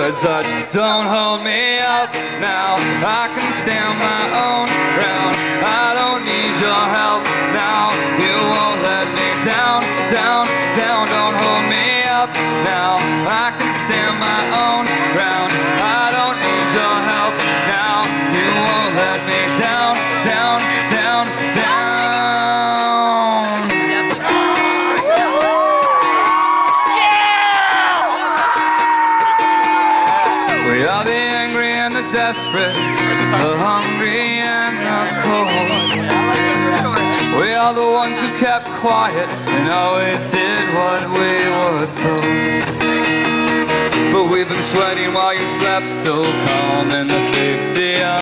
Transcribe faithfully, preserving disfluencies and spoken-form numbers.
your touch. Don't hold me up now, I can stand my own ground. I don't need your help now, you won't let me down, down, down. Don't hold me up now, I can stand my own ground. I don't need your help now, you won't let me down, down, down, down. We are the angry and the desperate, the hungry and the cold. We are the ones who kept quiet and always did what we were told. But we've been sweating while you slept so calm in the safety of